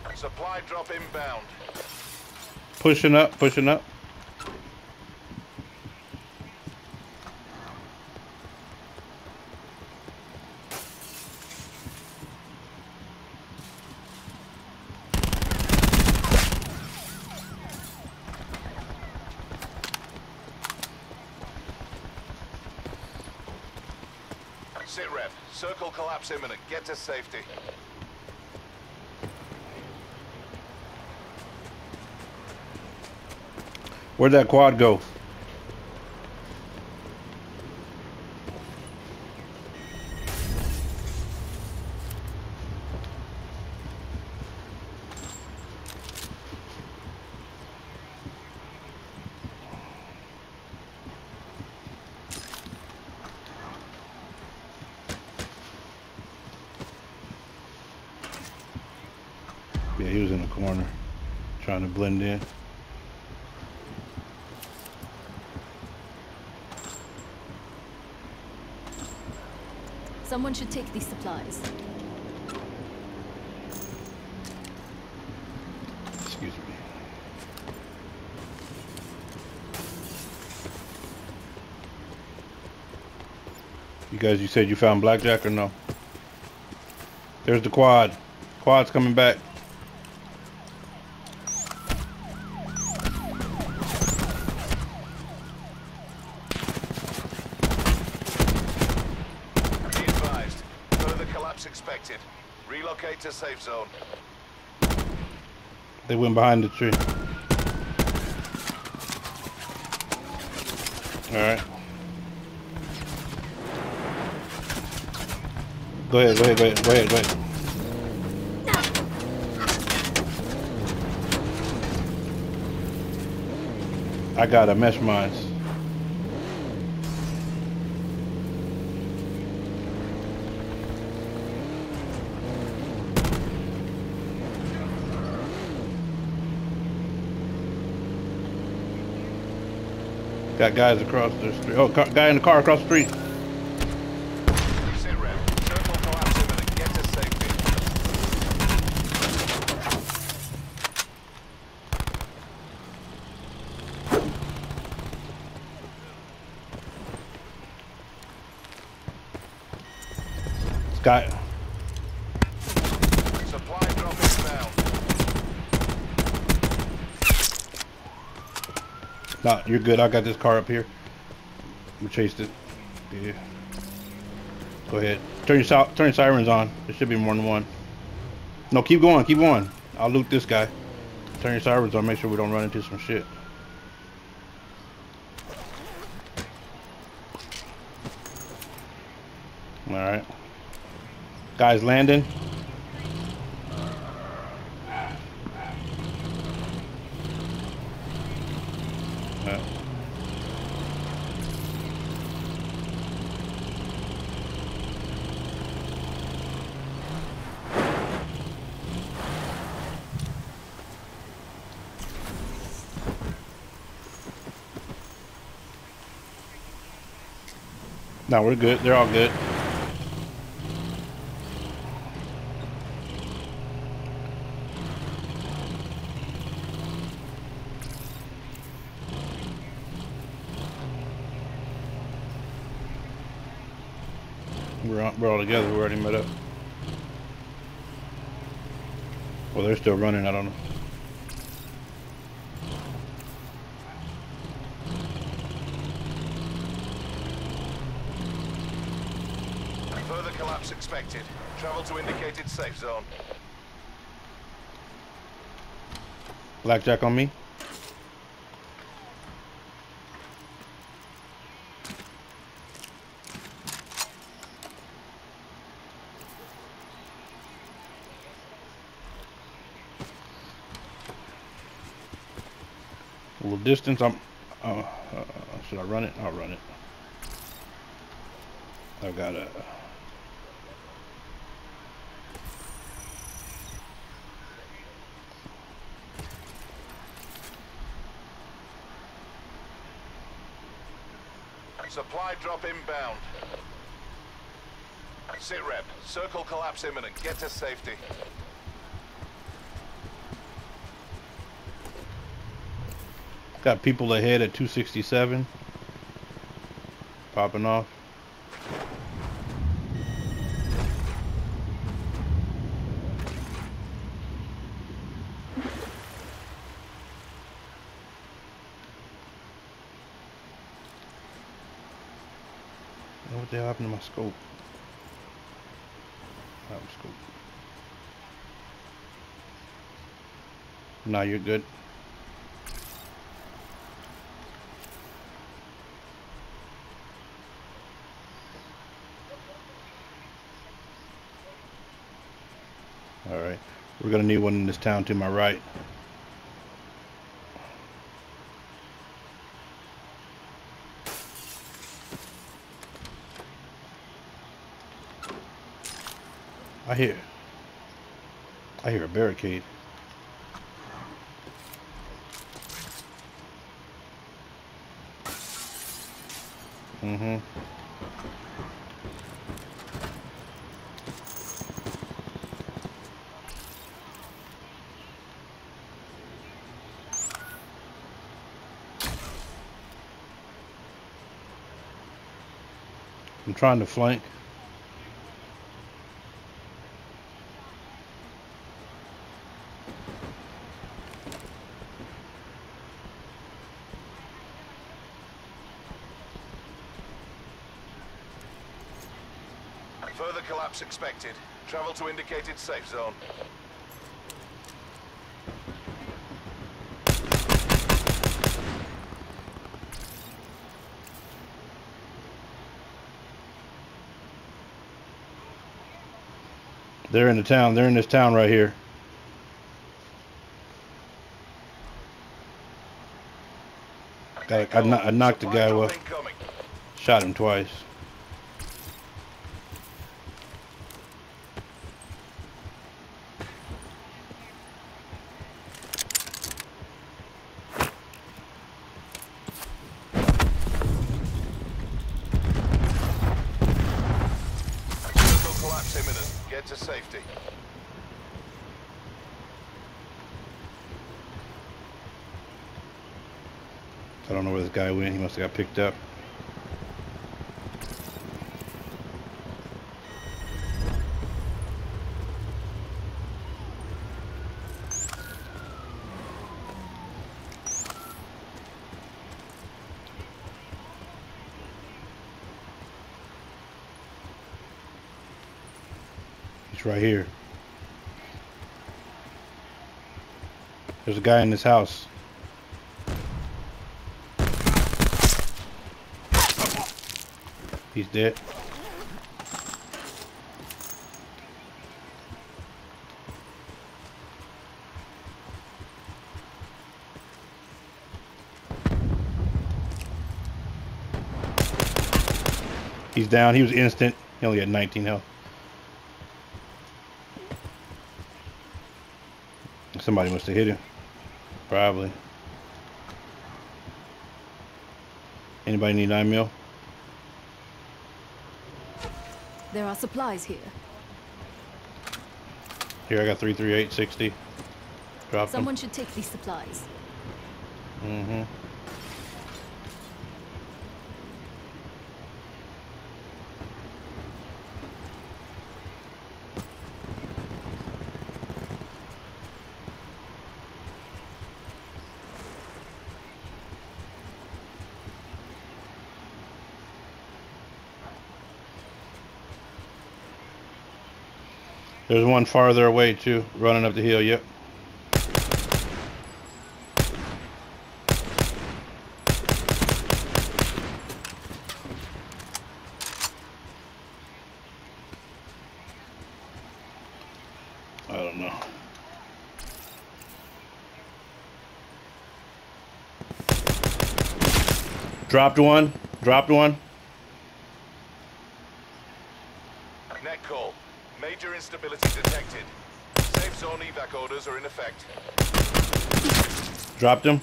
Supply drop inbound. Pushing up, pushing up. Sit rep. Circle collapse imminent. Get to safety. Where'd that quad go? Yeah, he was in the corner, trying to blend in. Someone should take these supplies. Excuse me. You guys, you said you found Blackjack or no? There's the quad. Quad's coming back. Be advised. Further collapse expected. Relocate to safe zone. They went behind the tree. All right. Go ahead, go ahead, go ahead, go ahead, go ahead. I got a mesh mines. Got guys across the street. Oh, guy in the car across the street. Sit rep. Circle collapse imminent. Get to safety. Guy. Supply drop inbound. Nah, you're good. I got this car up here. We chased it. Yeah. Go ahead. Turn your sirens on. There should be more than one. No, keep going. Keep going. I'll loot this guy. Turn your sirens on. Make sure we don't run into some shit. All right. Guys landing. No, we're good. They're all good. We're all together. We already met up. Well, they're still running. I don't know. Further collapse expected. Travel to indicated safe zone. Blackjack on me. A little distance. Should I run it? I'll run it. I've got a. Supply drop inbound. Sit rep. Circle collapse imminent. Get to safety. Got people ahead at 267. Popping off. What the hell happened to my scope? Scope. Nah, you're good. Alright. We're gonna need one in this town to my right. I hear a barricade. Mm-hmm. I'm trying to flank. Further collapse expected. Travel to indicated safe zone. They're in the town. They're in this town right here. I knocked the guy off. Shot him twice. Collapse imminent. Get to safety. I don't know where this guy went. He must have got picked up. He's right here. There's a guy in this house. He's dead. He's down. He was instant. He only had 19 health. Somebody must have hit him. Probably. Anybody need 9 mil? There are supplies here. Here, I got 338, 60. Drop them. Someone should take these supplies. Mm-hmm. There's one farther away too, running up the hill. Yep. I don't know. Dropped one. Dropped one. Net call. Major instability detected. Safe zone evac orders are in effect. Dropped him.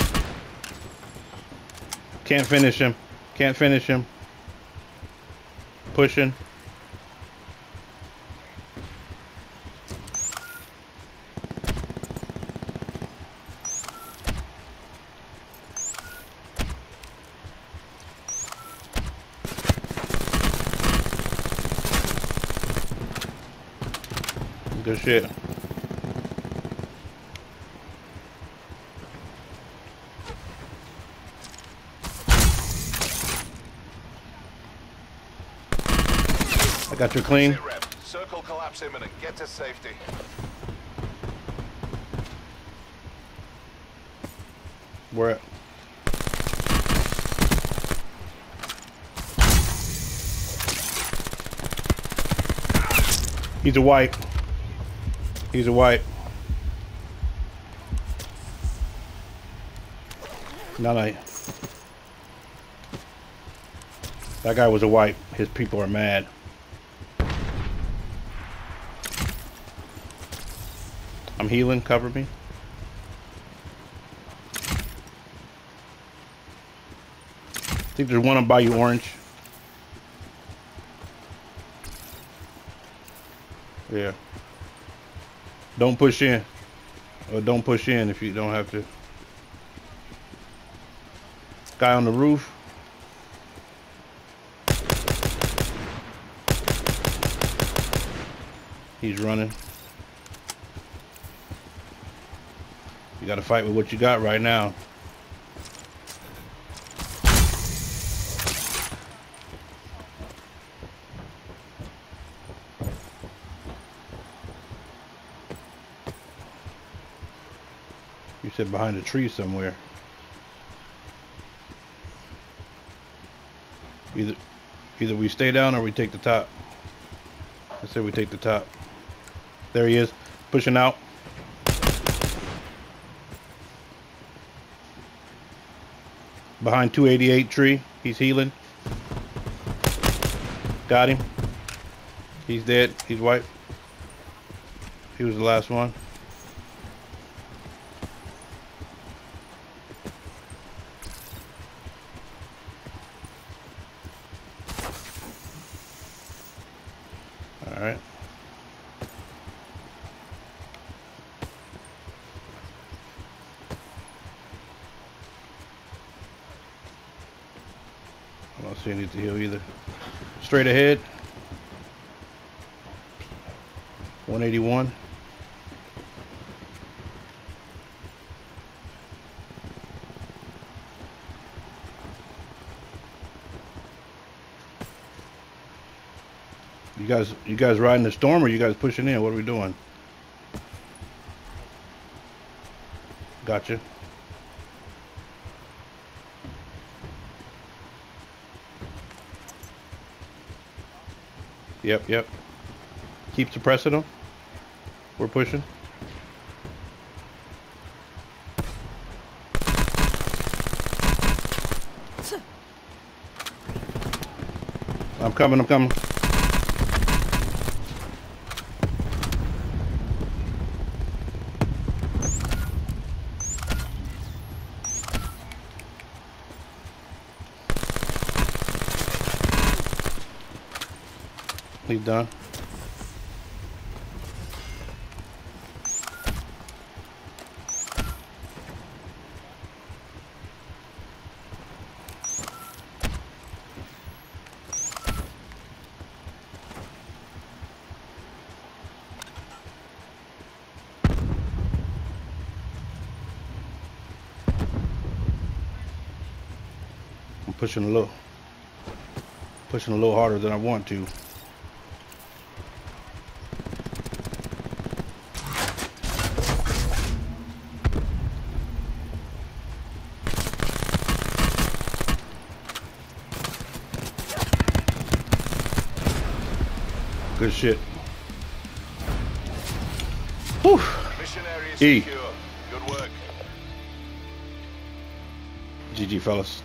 Can't finish him. Can't finish him. Pushing. Good shit. I got you clean. Sit rep. Circle collapse imminent. Get to safety. Where at? He's a white. He's a white. No. That guy was a white. His people are mad. I'm healing. Cover me. I think there's one on Bayou Orange. Yeah. Don't push in. Or don't push in if you don't have to. Guy on the roof. He's running. You gotta fight with what you got right now. You said behind a tree somewhere. Either we stay down or we take the top. I said we take the top. There he is, pushing out. Behind 288 tree, he's healing. Got him. He's dead. He's white. He was the last one. All right. I don't see any to heal either. Straight ahead. 181. You guys riding the storm or you guys pushing in? What are we doing? Gotcha. Yep. Keep suppressing them. We're pushing. I'm coming. He's done. I'm pushing a little harder than I want to. Good shit. Whew. Mission area E. secure. Good work. GG, fellas.